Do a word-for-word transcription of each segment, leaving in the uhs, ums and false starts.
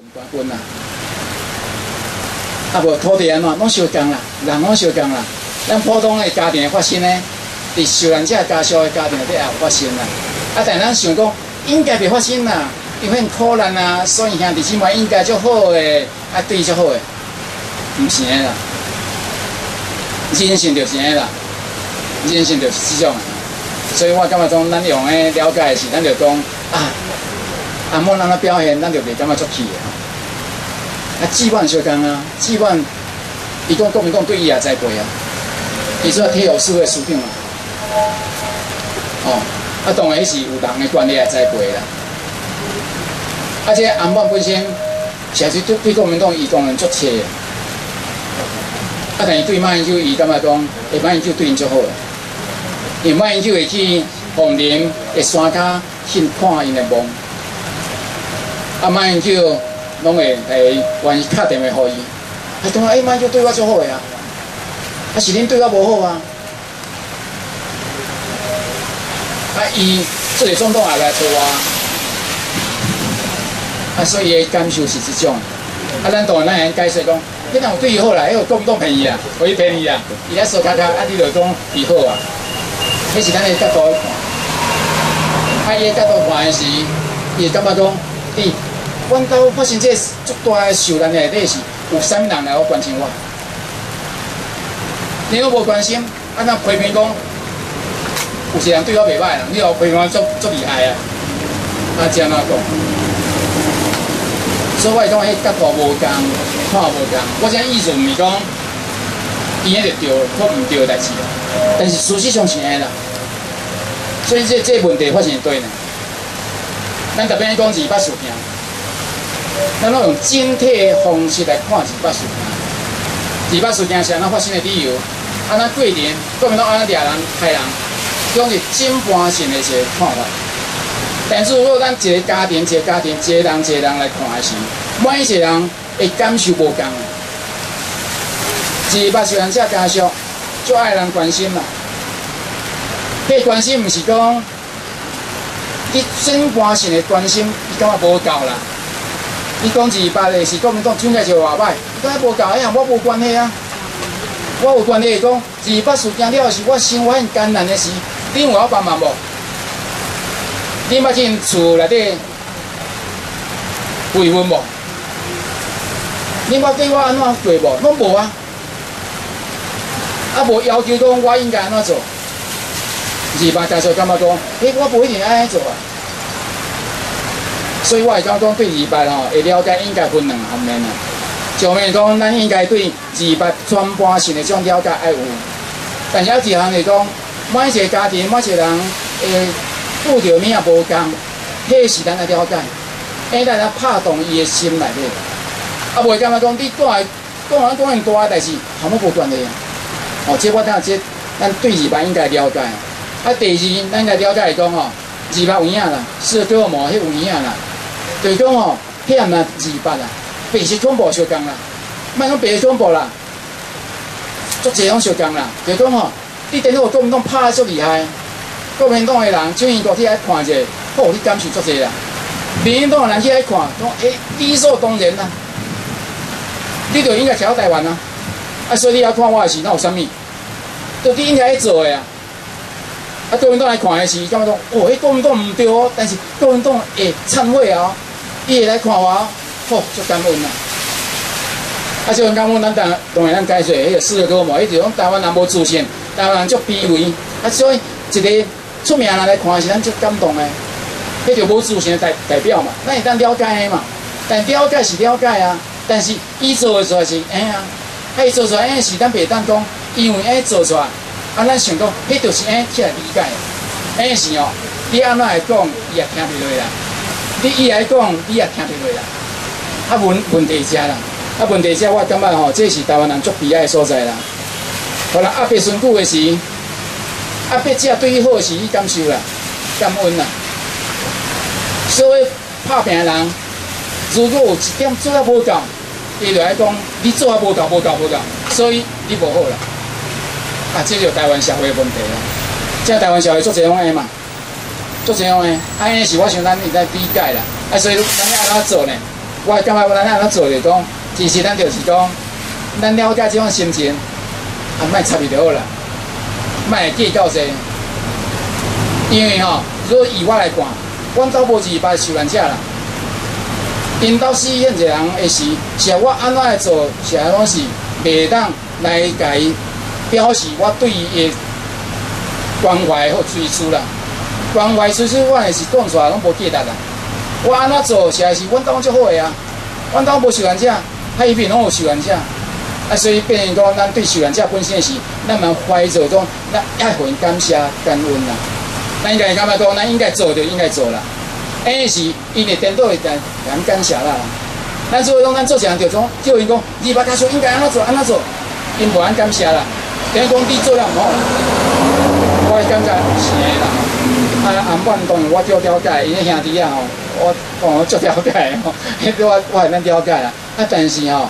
冠军啦，啊无土地安怎拢相共啦，人拢相共啦。咱普通的家庭的发生呢，伫受难者家属的家庭底下有发生啦。啊，但咱想讲应该袂发生啦，因为苦难啊，所以兄弟姊妹应该足好诶，啊对足好诶，毋是诶啦。人性就是安啦，人性就是即种。所以我感觉讲，咱用诶了解是，咱就讲啊。阿莫人的表现，咱就袂感觉足气的吼。啊，志愿相共啊，志愿，伊讲国民党对伊也栽培啊，伊做体育事会司长啊。哦，啊，当然是有人的管理来栽培啦。啊，这安邦本身，其实对对国民党伊当然足切的。啊，但是对马英九伊感觉讲，诶，马英九对因足好的，因为马英九会去凤林的山骹去看因的梦。啊，马英九拢会来愿意打电话互伊，啊，讲哎，马英九对我足好个啊，啊是恁对我无好啊，啊伊做个总统也来找我，啊所以伊感受是即种，啊咱当然咱会解释讲，迄人有对伊好啦，迄个国民党骗伊啦，互伊骗伊啦，伊咧说卡卡，啊你就讲伊好啊，迄是咱个角度去看，啊伊个角度看的是，伊会感觉讲，咦。阮兜发生这足大的受难内底是有啥物人来我关心我？你若无关心，啊那批评讲有些人对我袂歹啦，你又批评我足足厉害啊！啊，这样怎讲？所以我讲迄角度无共，看无共。我这意思毋是讲伊迄就对或毋对的代志啦，但是事实上是安啦。所以这这问题发生对呢，咱特别讲二八事件。咱拢用整体的方式来看二八事件。二八事件是安怎发生的理由？安怎过程？国民党安怎掠人、害人，拢是整盘性的一个看法。但是如果咱一个家庭、一个家庭、一个人、一个人来看的时，每一个人的感受无共。二八受难者家属足爱人关心啦。迄关心毋是讲你整盘性的关心，伊感觉无够啦。伊讲二八的是国民党蒋介石话歹，伊讲无够，迄项我无关系啊。我有关系是讲二八事件了是我生活很艰难的事，恁有我帮忙无？恁捌去因厝内底慰问无？恁捌对我安怎做无？拢无啊。啊，无要求讲我应该安怎做？二八家属感觉讲，诶，我无一定安尼做啊。所以我会讲讲对二八吼，会了解应该分两方面啦。一方面讲，咱应该对二八全盘性的这种了解爱有，但是还一项是讲，每一个家庭、每一个人诶，遇到物也无共，迄是咱来了解，因咱来拍动伊的心内底。啊，袂感觉讲你讲的讲人讲很大，但是和我无关系啊。哦，这我等下这咱对二八应该了解。啊，第二，咱应该了解是讲吼，二八有影啦，是对我无迄有影啦。就是讲吼，迄也毋是二八啦，白色恐怖相共啦，莫讲白色恐怖啦，足侪拢相共啦。就是讲吼，你等于国民党拍得足厉害，国民党的人蒋经国去来看者，好，你感受足侪啦。民进党的人去来看，讲诶，理所当然啦，你就应该调台湾啊。啊，所以你要看我的时，那有啥物？就你应该去做的啊。啊，国民党来看的是，感觉讲，哦，迄国民党毋对哦，但是国民党会忏悔啊。伊会来看我，好，足感恩啦！啊，即种感恩，咱当当然咱解说，迄个四个哥嘛，迄就讲台湾人无自信，台湾人足卑微，啊，所以一个出名人来看是咱足感动的，迄就无自信的代代表嘛，咱会当了解的嘛。但了解是了解啊，但是伊做的出来是哎啊，啊伊做出来哎是咱袂当讲，因为哎做出来，啊咱想讲，迄就是哎起来理解，哎是哦，你安怎来讲，伊也听得落啦。你伊来讲，你也听得落啦。啊，问问题遮啦，啊，问题遮我感觉吼，这是台湾人足悲哀的所在啦。可能阿伯选举的时，阿伯遮对伊好的时，伊感受啦，感恩啦。所以拍拼的人，如果有一点做啊无够，伊就来讲，你做啊无够，无够，无够，所以你无好啦。啊，这就台湾社会的问题啦。这台湾社会足侪拢安尼嘛。足侪样诶，安尼是我想咱会使理解啦。啊，所以咱要安怎做呢？ 我感觉咱安怎做就讲，其实咱就是讲，咱了解这种心情，啊，莫插伊就好啦，莫计较济。因为吼，如果以我来看，阮兜无二百受难者啦。因兜死迄一个人的时，是我安怎来做，是安怎是袂当来甲伊表示我对伊的关怀或追思啦。关怀追思，我也是讲出来拢无记得啦。我安怎做，实在是阮兜足好个啊。阮兜无受难者，海边拢有受难者，啊，所以变成讲，咱对受难者本身是，咱蛮怀着讲，咱爱互因感谢、感恩啦。咱应该感觉讲，咱应该做就应该做啦。安尼是，因会颠倒会咱咱感谢啦。咱所以讲，咱做啥就种叫因讲，二百家属应该安怎做安怎做，因无咱感谢啦。等于讲你做了唔好啦，我感觉是的啦。啊，红板当然我足了解，因为兄弟啊吼，我讲我足了解吼，迄个我我会咱了解啦。啊，但是吼，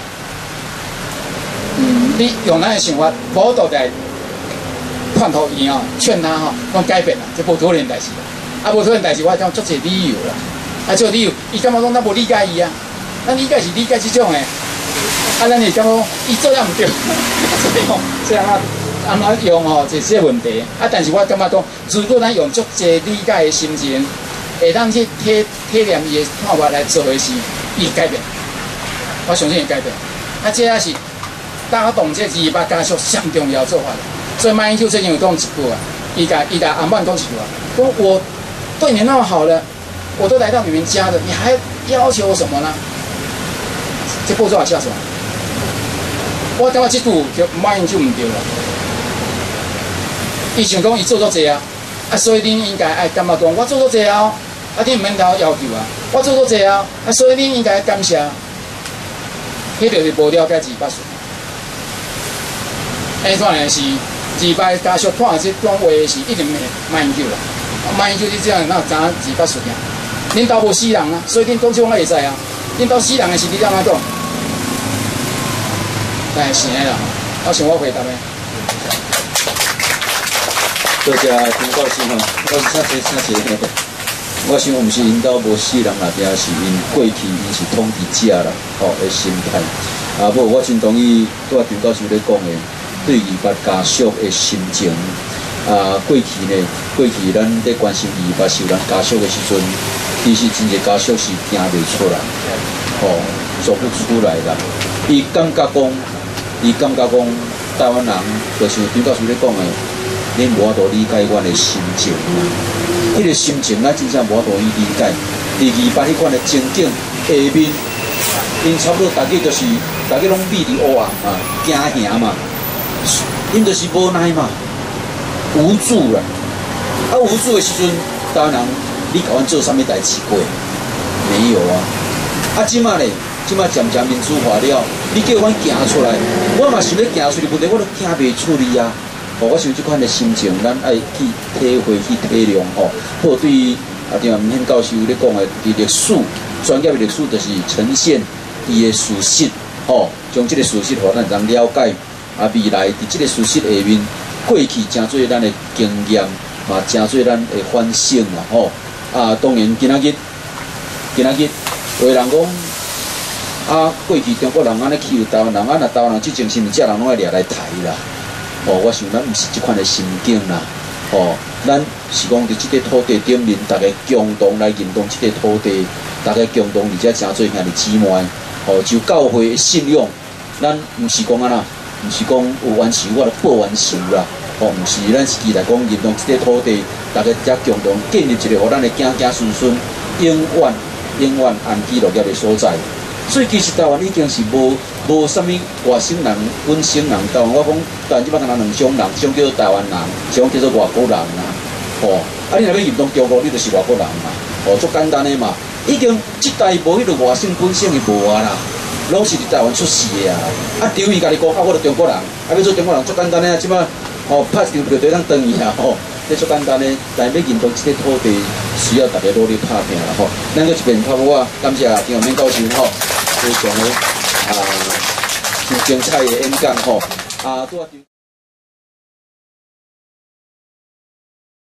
嗯，你用咱的想法，无度来劝导伊吼，劝他吼，讲改变啦，这无可能代志。啊，无可能代志，我讲足侪理由啦。啊，足理由，伊感觉讲咱无理解伊啊，咱理解是理解即种的。啊，咱会感觉讲伊做了毋对，所以吼，这样啊。安怎用吼，就是个问题。啊，但是我感觉讲，如果咱用足侪理解的心情，会当去体体谅伊的看法来做的是，伊改变。我相信会改变。啊，这也是打动这二百家属上重要做法。所以马英九最近有讲一句啊，伊甲伊甲阿曼讲一句啊，说我对你那么好了，我都来到你们家了，你还要求我什么呢？这步骤叫什么？我感觉这句就马英九唔对了。伊想讲伊做咗济啊，啊，所以恁应该爱感觉讲，我做咗济啊，啊，恁唔免头要求啊，我做咗济啊，啊，所以恁应该感谢。迄就是无了解二百岁。安怎呢？是二百家属看这段话是一定马英九啦，马英九你这样哪有知二百岁啊？恁兜无死人啊，所以恁讲这我会知啊。恁兜死人的是你怎样讲？但是的啦，我想我回答的。 多谢陈教授吼，我是请请请请，我想毋是因兜无死人啦，定是因过去因是统治者啦，吼的心态。啊，无我真同意拄啊陈教授咧讲的，对二八家属的心情。啊，过去呢，过去咱咧关心二八受难家属的时阵，其实真侪家属是行袂出来，吼、哦，做不出来啦。伊感觉讲，伊感觉讲，台湾人就像陈教授咧讲的。恁无法度理解阮的心情啦，迄、那个心情咱真正无法度去理解。第二摆迄款的情景下面，因差不多大家就是大家拢秘伫乌暗嘛，惊吓嘛，因就是无奈嘛，无助啦。啊，无助的时阵，台湾人你甲阮做啥物代志过？没有啊。啊，即马咧，即马渐渐民主化了，你叫阮行出来，我嘛想咧行出去，问题我都行袂出去啊。哦，我想即款的心情，咱爱去体会、去体谅吼。或对于啊，对啊，吴宪教授咧讲的，伫历史专业的历史，就是呈现伊的事实，吼、哦，将即个事实互咱人了解。啊，未来伫即个事实下面，过去真侪咱的经验，嘛真侪咱的反省啦，吼、哦。啊，当然今仔日，今仔日有人讲啊，过去中国人安尼欺负台湾人，啊，那台湾人即种是毋是遮人拢爱掠来抬啦？哦，我想咱毋是即款的心境啦。哦，咱是讲伫即个土地顶面，大家共同来认同即个土地，大家共同而且诚做兄弟姊妹。哦，就教会的信仰，咱毋是讲安那，毋是讲有冤仇我就报冤仇啦。哦，毋是，咱是期待讲认同即个土地，大家才共同建立一个互咱的囝囝孙孙永远永远安居乐业的所在。所以其实台湾已经是无无啥物外省人、本省人。台湾我讲台湾即摆敢若两种人，一种叫做台湾人，一种叫做外国人啦。哦，啊你若要认同中国，你就是外国人嘛。哦，足简单的嘛。已经即代无迄个外省本省的无啊啦，拢是伫台湾出世的啊。啊，除非家己讲啊，我是中国人，啊要做中国人足简单的啊，即摆哦拍一张票就当转去啊。哦，这足简单的，但要认同即个土地，需要大家努力打拼啦。吼、哦，咱搁一遍拍我感谢张永明教授吼。非常的啊，真精彩的演讲吼，啊，拄啊。